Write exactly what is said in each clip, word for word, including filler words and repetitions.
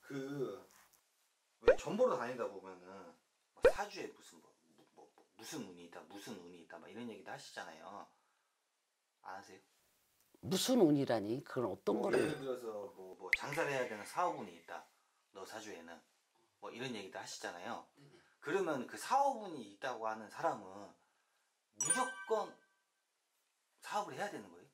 그 왜 전보로 다니다 보면은 뭐 사주에 무슨 뭐, 뭐, 뭐 무슨 운이 있다 무슨 운이 있다 막 이런 얘기도 하시잖아요. 안 하세요? 무슨 운이라니? 그건 어떤 뭐 거를? 예를 들어서 뭐, 뭐 장사를 해야 되는 사업운이 있다 너 사주에는 뭐 이런 얘기도 하시잖아요. 그러면 그 사업운이 있다고 하는 사람은 무조건 사업을 해야 되는 거예요?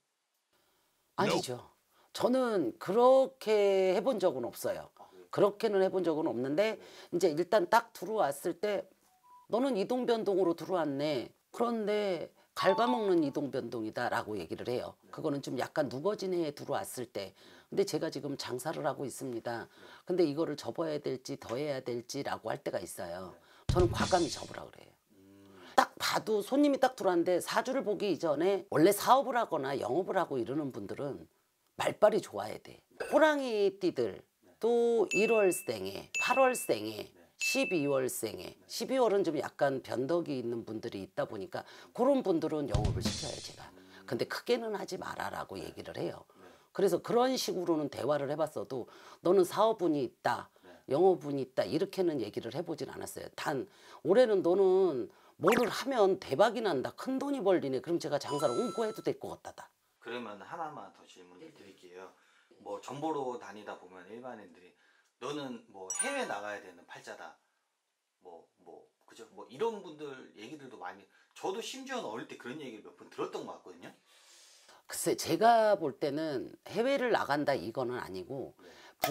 아니죠. 저는 그렇게 해본 적은 없어요. 아, 그래요? 그렇게는 해본 적은 없는데 이제 일단 딱 들어왔을 때 너는 이동변동으로 들어왔네. 그런데 갉아먹는 이동변동이다 라고 얘기를 해요. 그거는 좀 약간 누거진 해에 들어왔을 때. 근데 제가 지금 장사를 하고 있습니다. 근데 이거를 접어야 될지 더 해야 될지라고 할 때가 있어요. 저는 과감히 접으라 그래요. 딱 봐도 손님이 딱 들어왔는데 사주를 보기 이전에 원래 사업을 하거나 영업을 하고 이러는 분들은 말빨이 좋아야 돼. 호랑이 띠들 또 일월생에 팔월생에 십이월생에 십이월은 좀 약간 변덕이 있는 분들이 있다 보니까 그런 분들은 영업을 시켜요 제가. 근데 크게는 하지 마라라고 얘기를 해요. 그래서 그런 식으로는 대화를 해봤어도 너는 사업운이 있다 영업운이 있다 이렇게는 얘기를 해보진 않았어요. 단 올해는 너는 뭐를 하면 대박이 난다 큰 돈이 벌리네 그럼 제가 장사를 옮고 해도 될 것 같다다. 그러면 하나만 더 질문을 드릴게요. 뭐 정보로 다니다 보면 일반인들이 너는 뭐 해외 나가야 되는 팔자다. 뭐 뭐 그죠? 뭐 이런 분들 얘기들도 많이 저도 심지어는 어릴 때 그런 얘기를 몇 번 들었던 것 같거든요. 글쎄 제가 볼 때는 해외를 나간다 이거는 아니고 네.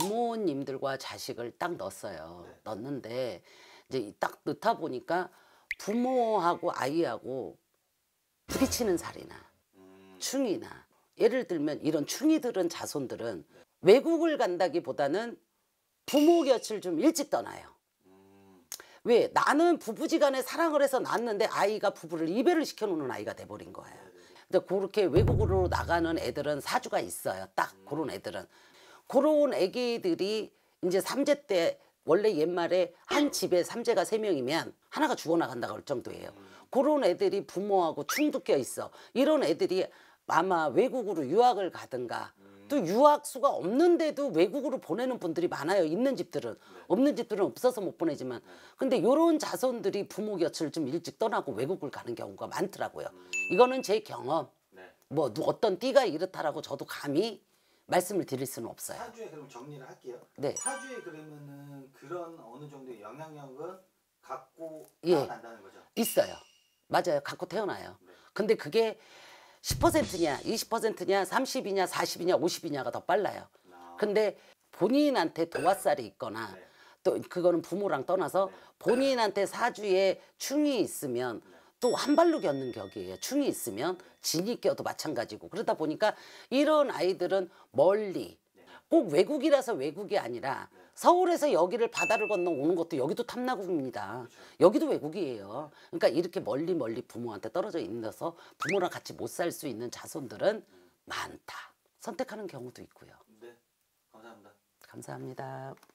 부모님들과 자식을 딱 넣었어요. 네. 넣었는데 이제 딱 넣다 보니까 부모하고 아이하고 부딪히는 살이나 음. 충이나 예를 들면 이런 충이들은 자손들은 네. 외국을 간다기보다는 부모 곁을 좀 일찍 떠나요. 음. 왜? 나는 부부지간에 사랑을 해서 낳았는데 아이가 부부를 이별을 시켜놓는 아이가 돼버린 거예요. 근데 그렇게 외국으로 나가는 애들은 사주가 있어요. 딱 음. 그런 애들은. 그런 애기들이 이제 삼재 때 원래 옛말에 한 집에 삼재가 세 명이면 하나가 죽어나간다고 할 정도예요. 음. 그런 애들이 부모하고 충도 껴 있어. 이런 애들이 아마 외국으로 유학을 가든가 음. 또 유학수가 없는데도 외국으로 보내는 분들이 많아요. 있는 집들은. 네. 없는 집들은 없어서 못 보내지만 네. 근데 요런 자손들이 부모 곁을 좀 일찍 떠나고 외국을 가는 경우가 많더라고요. 음. 이거는 제 경험. 네. 뭐 어떤 띠가 이렇다라고 저도 감히 말씀을 드릴 수는 없어요. 사주에 그럼 정리를 할게요. 네. 사주에 그러면은 그런 어느 정도의 영향력은 갖고 예. 태어난다는 거죠? 있어요. 맞아요. 갖고 태어나요. 네. 근데 그게 십 퍼센트냐 이십 퍼센트냐 삼십이냐 사십이냐 오십이냐가 더 빨라요. 아. 근데 본인한테 도화살이 있거나 네. 또 그거는 부모랑 떠나서 네. 본인한테 사주에 충이 있으면 네. 또 한 발로 겪는 격이에요. 충이 있으면 진이 껴도 마찬가지고 그러다 보니까 이런 아이들은 멀리 꼭 외국이라서 외국이 아니라 서울에서 여기를 바다를 건너 오는 것도 여기도 탐나국입니다. 여기도 외국이에요. 그러니까 이렇게 멀리 멀리 부모한테 떨어져 있어서 부모랑 같이 못 살 수 있는 자손들은 많다. 선택하는 경우도 있고요. 네, 감사합니다. 감사합니다.